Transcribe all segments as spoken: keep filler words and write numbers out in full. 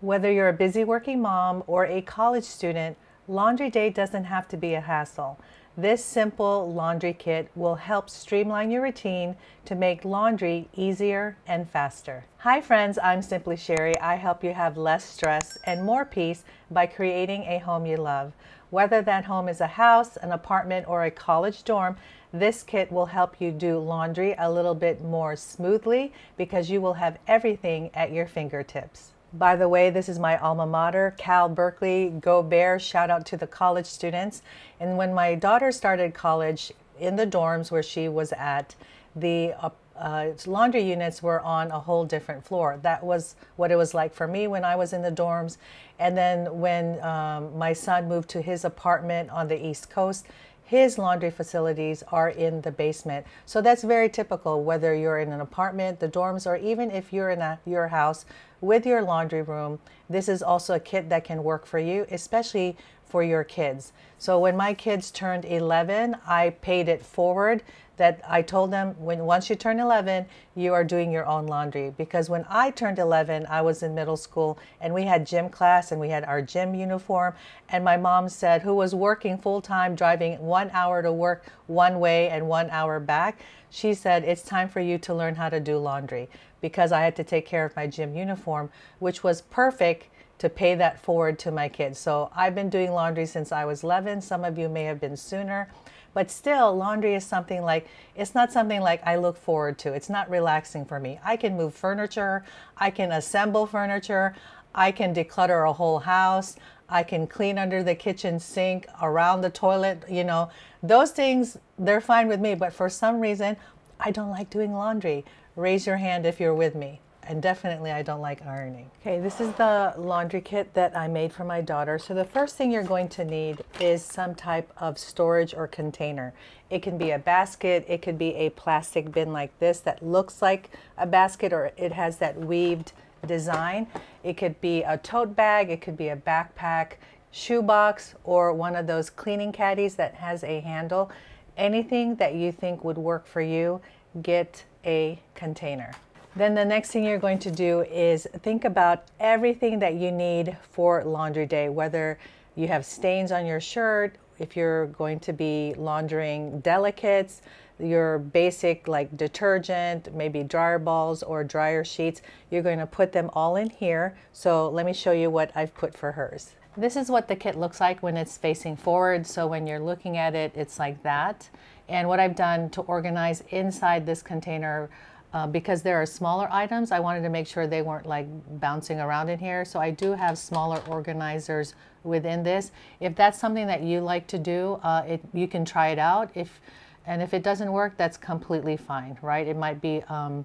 Whether you're a busy working mom or a college student, laundry day doesn't have to be a hassle. This simple laundry kit will help streamline your routine to make laundry easier and faster. Hi friends, I'm Simply Sherry. I help you have less stress and more peace by creating a home you love. Whether that home is a house, an apartment, or a college dorm, this kit will help you do laundry a little bit more smoothly because you will have everything at your fingertips. By the way, this is my alma mater, Cal Berkeley. Go Bears! Shout out to the college students. And when my daughter started college, in the dorms where she was at, the uh, uh, laundry units were on a whole different floor. That was what it was like for me when I was in the dorms. And then when um, my son moved to his apartment on the East Coast, his laundry facilities are in the basement. So that's very typical, whether you're in an apartment, the dorms, or even if you're in a, your house with your laundry room. This is also a kit that can work for you, especially for your kids. So when my kids turned eleven, I paid it forward that I told them, when once you turn eleven, you are doing your own laundry. Because when I turned eleven, I was in middle school and we had gym class and we had our gym uniform. And my mom said, who was working full time, driving one hour to work one way and one hour back, she said, it's time for you to learn how to do laundry, because I had to take care of my gym uniform, which was perfect to pay that forward to my kids. So I've been doing laundry since I was eleven. Some of you may have been sooner. But still, laundry is something like, it's not something like I look forward to. It's not relaxing for me. I can move furniture, I can assemble furniture, I can declutter a whole house, I can clean under the kitchen sink, around the toilet, you know. Those things, they're fine with me, but for some reason, I don't like doing laundry. Raise your hand if you're with me. And definitely I don't like ironing. Okay, this is the laundry kit that I made for my daughter. So the first thing you're going to need is some type of storage or container. It can be a basket, it could be a plastic bin like this that looks like a basket, or it has that weaved design. It could be a tote bag, it could be a backpack, shoebox, or one of those cleaning caddies that has a handle. Anything that you think would work for you, get a container. Then the next thing you're going to do is think about everything that you need for laundry day, whether you have stains on your shirt, if you're going to be laundering delicates, your basic like detergent, maybe dryer balls or dryer sheets, you're going to put them all in here. So let me show you what I've put for hers. This is what the kit looks like when it's facing forward. So when you're looking at it, it's like that. And what I've done to organize inside this container, Uh, because there are smaller items, I wanted to make sure they weren't like bouncing around in here. So I do have smaller organizers within this. If that's something that you like to do, uh, it, you can try it out. If, and if it doesn't work, that's completely fine, right? It might be, um,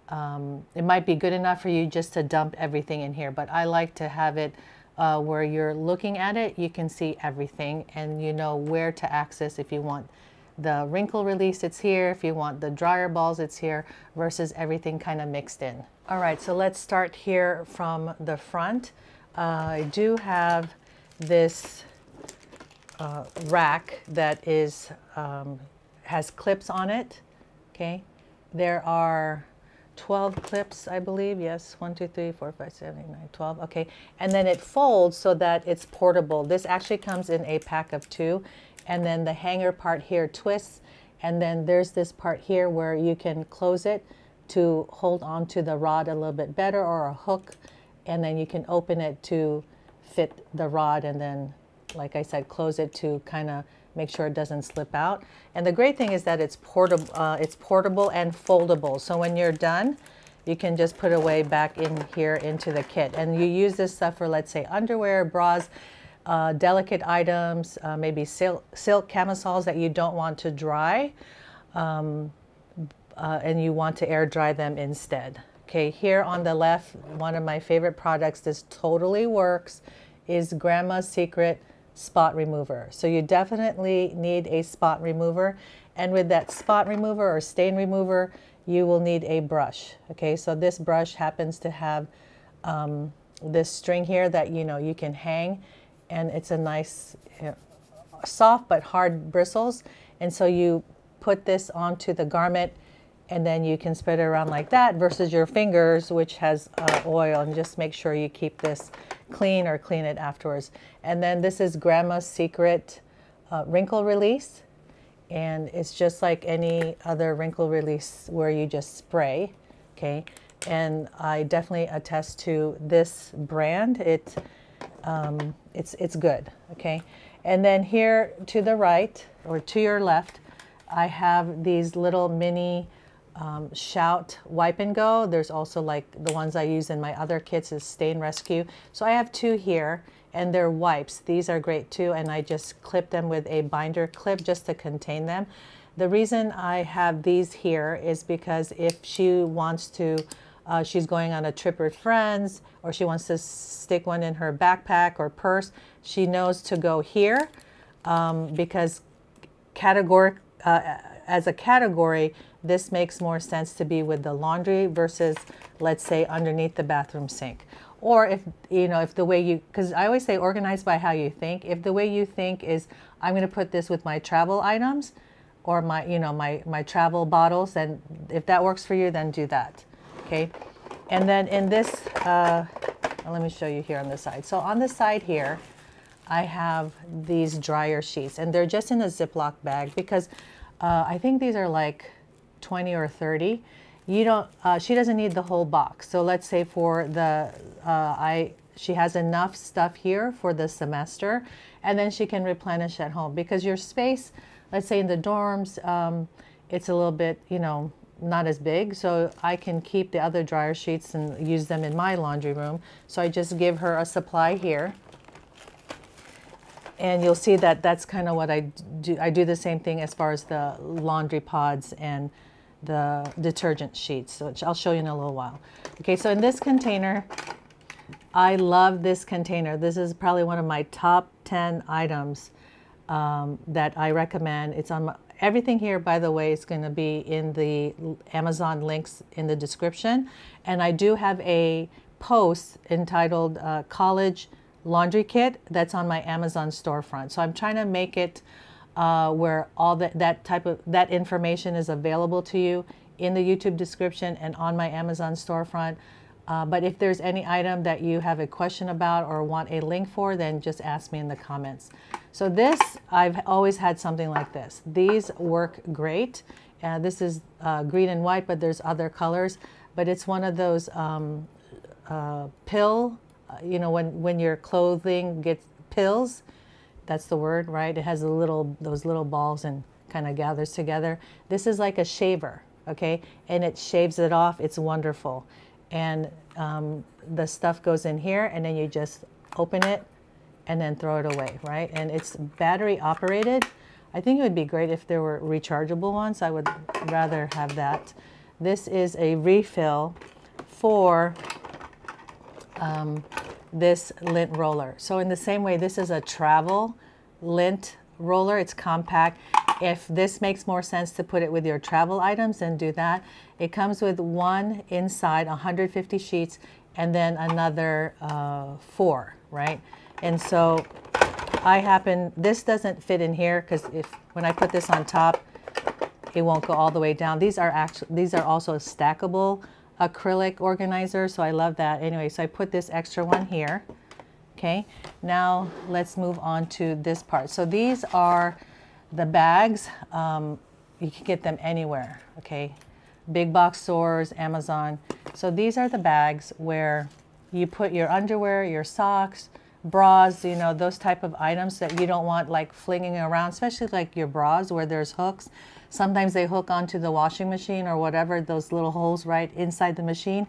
um, it might be good enough for you just to dump everything in here. But I like to have it uh, where you're looking at it, you can see everything and you know where to access if you want the wrinkle release, it's here. If you want the dryer balls, it's here, versus everything kind of mixed in. All right, so let's start here from the front. Uh, I do have this uh, rack that is um, has clips on it. Okay, there are twelve clips, I believe. Yes, one, two, three, four, five, seven, eight, nine, twelve. Okay, and then it folds so that it's portable. This actually comes in a pack of two. And then the hanger part here twists, and then there's this part here where you can close it to hold on to the rod a little bit better, or a hook, and then you can open it to fit the rod, and then, like I said, close it to kind of make sure it doesn't slip out. And the great thing is that it's portable, uh, it's portable and foldable. So when you're done, you can just put it away back in here into the kit. And you use this stuff for, let's say, underwear, bras, Uh, delicate items, uh, maybe silk, silk camisoles that you don't want to dry, um, uh, and you want to air dry them instead. Okay, here on the left, one of my favorite products, this totally works, is Grandma's Secret Spot Remover. So you definitely need a spot remover, and with that spot remover or stain remover, you will need a brush. Okay, so this brush happens to have um, this string here that you know you can hang, and it's a nice, you know, soft but hard bristles. And so you put this onto the garment and then you can spread it around like that versus your fingers, which has uh, oil, and just make sure you keep this clean or clean it afterwards. And then this is Grandma's Secret uh, Wrinkle Release, and it's just like any other wrinkle release where you just spray, okay? And I definitely attest to this brand. It, um, it's, it's good, okay? And then here to the right, or to your left, I have these little mini um, Shout Wipe and Go. There's also like the ones I use in my other kits is Stain Rescue. So I have two here, and they're wipes. These are great too, and I just clip them with a binder clip just to contain them. The reason I have these here is because if she wants to, uh, she's going on a trip with friends, or she wants to stick one in her backpack or purse, she knows to go here, um, because categoric, uh, as a category, this makes more sense to be with the laundry versus, let's say, underneath the bathroom sink. Or if, you know, if the way you, because I always say organize by how you think. If the way you think is, I'm going to put this with my travel items or my, you know, my, my travel bottles, then if that works for you, then do that. Okay. And then in this, uh, let me show you here on the side. So on the side here, I have these dryer sheets, and they're just in a Ziploc bag because uh, I think these are like twenty or thirty. You don't, uh, she doesn't need the whole box. So let's say for the, uh, I, she has enough stuff here for the semester, and then she can replenish at home, because your space, let's say in the dorms, um, it's a little bit, you know, not as big. So I can keep the other dryer sheets and use them in my laundry room. So I just give her a supply here. And you'll see that that's kind of what I do. I do the same thing as far as the laundry pods and the detergent sheets, which I'll show you in a little while. Okay, so in this container, I love this container. This is probably one of my top ten items um, that I recommend. It's on my, everything here, by the way, is going to be in the Amazon links in the description. And I do have a post entitled uh, College Laundry Kit that's on my Amazon storefront. So I'm trying to make it uh, where all that, that type of, that information is available to you in the YouTube description and on my Amazon storefront. Uh, but if there's any item that you have a question about or want a link for, then just ask me in the comments. So this, I've always had something like this. These work great. Uh, this is uh, green and white, but there's other colors. But it's one of those um, uh, pill, uh, you know, when, when your clothing gets pills, that's the word, right? It has a little, those little balls and kind of gathers together. This is like a shaver, okay? And it shaves it off. It's wonderful. And um, the stuff goes in here, and then you just open it and then throw it away, right? And it's battery operated. I think it would be great if there were rechargeable ones. I would rather have that. This is a refill for um, this lint roller. So in the same way, this is a travel lint roller. It's compact. If this makes more sense to put it with your travel items, then do that. It comes with one inside, one hundred fifty sheets, and then another uh, four, right? And so I happen, this doesn't fit in here because if when I put this on top, it won't go all the way down. These are actually, these are also stackable acrylic organizer, so I love that. Anyway, so I put this extra one here. Okay, now let's move on to this part. So these are the bags. Um, you can get them anywhere, okay? Big box stores, Amazon. So these are the bags where you put your underwear, your socks, bras, you know, those type of items that you don't want like flinging around, especially like your bras where there's hooks. Sometimes they hook onto the washing machine or whatever, those little holes right inside the machine.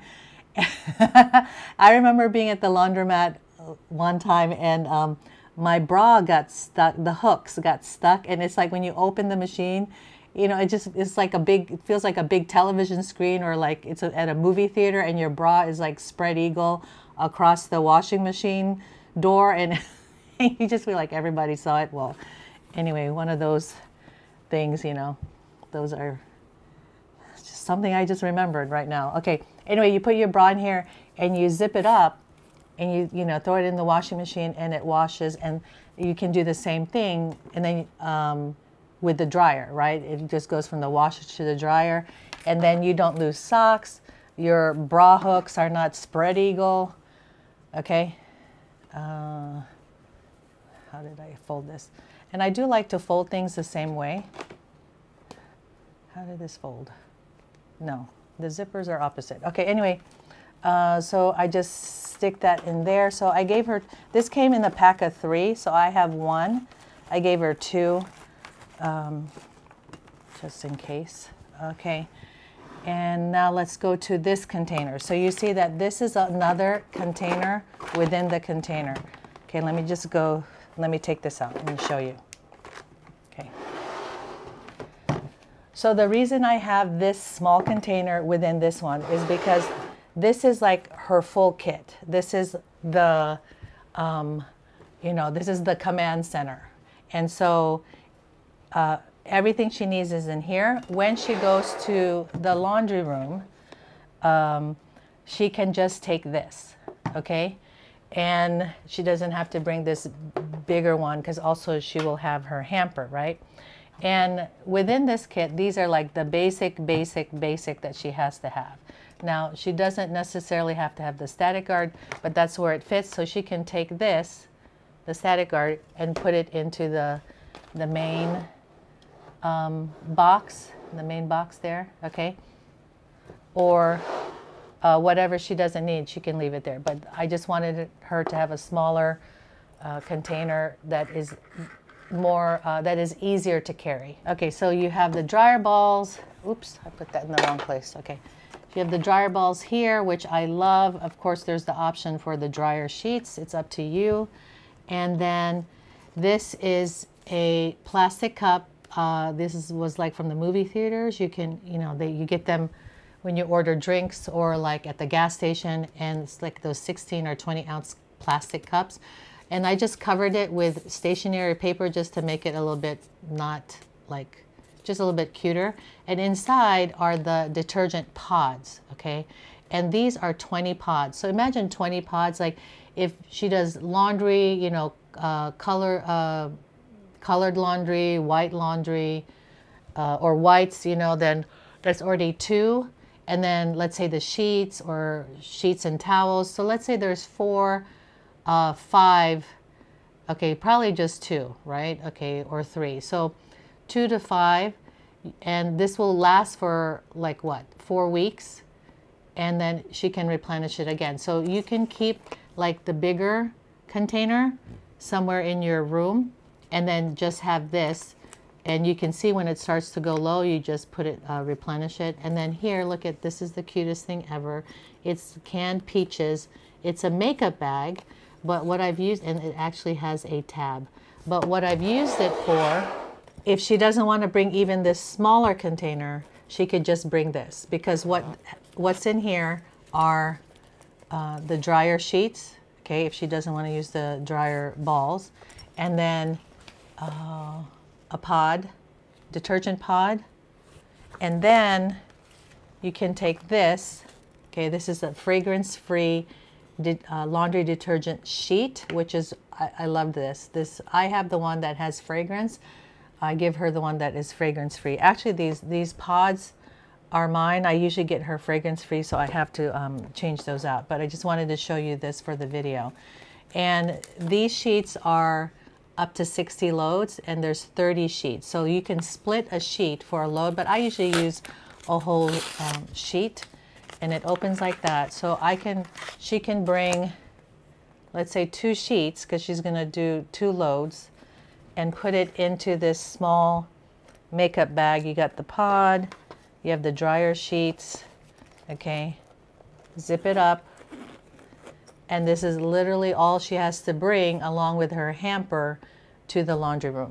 I remember being at the laundromat one time, and um, my bra got stuck, the hooks got stuck, and it's like when you open the machine, you know, it just, it's like a big, it feels like a big television screen, or like it's a, at a movie theater, and your bra is like spread eagle across the washing machine door, and you just feel like everybody saw it. Well, anyway, one of those things, you know, those are just something I just remembered right now. Okay, anyway, you put your bra in here and you zip it up, and you, you know, throw it in the washing machine, and it washes. And you can do the same thing, and then um, with the dryer, right? It just goes from the washer to the dryer. and then you don't lose socks. Your bra hooks are not spread eagle. Okay. Uh, how did I fold this? And I do like to fold things the same way. How did this fold? No, the zippers are opposite. Okay, anyway, uh, so I just stick that in there. So I gave her, this came in a pack of three, so I have one. I gave her two, um, just in case. Okay, and now let's go to this container. So you see that this is another container within the container. Okay, let me just go, let me take this out and show you. Okay. So the reason I have this small container within this one is because this is like her full kit. This is the, um, you know, this is the command center. And so uh, everything she needs is in here. When she goes to the laundry room, um, she can just take this, okay? And she doesn't have to bring this bigger one because also she will have her hamper, right? And within this kit, these are like the basic, basic, basic that she has to have. Now, she doesn't necessarily have to have the static guard, but that's where it fits. So she can take this, the static guard, and put it into the, the main um, box, the main box there, okay? Or uh, whatever she doesn't need, she can leave it there. But I just wanted her to have a smaller uh, container that is more, uh, that is easier to carry. Okay, so you have the dryer balls. Oops, I put that in the wrong place. Okay, you have the dryer balls here, which I love. Of course, there's the option for the dryer sheets. It's up to you. And then this is a plastic cup. Uh, this is, was like from the movie theaters. You can, you know, they, you get them when you order drinks or like at the gas station, and it's like those sixteen or twenty ounce plastic cups. And I just covered it with stationery paper just to make it a little bit not like, just a little bit cuter. And inside are the detergent pods, okay? And these are twenty pods. So imagine twenty pods, like if she does laundry, you know, uh, color, uh, colored laundry, white laundry, uh, or whites, you know, then that's already two. And then let's say the sheets or sheets and towels. So let's say there's four, Uh, five, okay, probably just two, right? Okay, or three. So two to five, and this will last for like what, four weeks, and then she can replenish it again. So you can keep like the bigger container somewhere in your room, and then just have this, and you can see when it starts to go low, you just put it, uh, replenish it. And then here, look at, this is the cutest thing ever. It's canned peaches. It's a makeup bag. But what I've used, and it actually has a tab, but what I've used it for, if she doesn't want to bring even this smaller container, she could just bring this, because what what's in here are uh, the dryer sheets, okay, if she doesn't want to use the dryer balls, and then uh, a pod, detergent pod, and then you can take this, okay, this is a fragrance-free De uh, laundry detergent sheet, which is, I, I love this. This, I have the one that has fragrance. I give her the one that is fragrance free. Actually, these, these pods are mine. I usually get her fragrance free, so I have to um, change those out. But I just wanted to show you this for the video. And these sheets are up to sixty loads, and there's thirty sheets. So you can split a sheet for a load, but I usually use a whole um, sheet. And it opens like that. So I can, she can bring, let's say two sheets, because she's gonna do two loads, and put it into this small makeup bag. You got the pod, you have the dryer sheets, okay? Zip it up. And this is literally all she has to bring along with her hamper to the laundry room.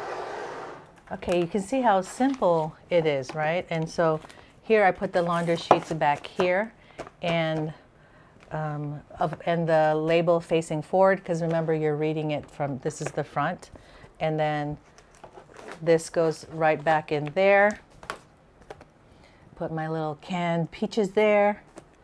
Okay, you can see how simple it is, right? And so here I put the laundry sheets back here, and um, of, and the label facing forward, because remember you're reading it from, this is the front, and then this goes right back in there. Put my little canned peaches there,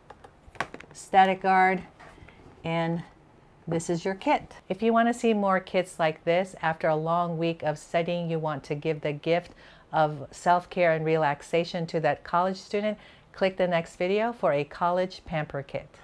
static guard, and this is your kit. If you want to see more kits like this, after a long week of studying, you want to give the gift of self-care and relaxation to that college student, click the next video for a college pamper kit.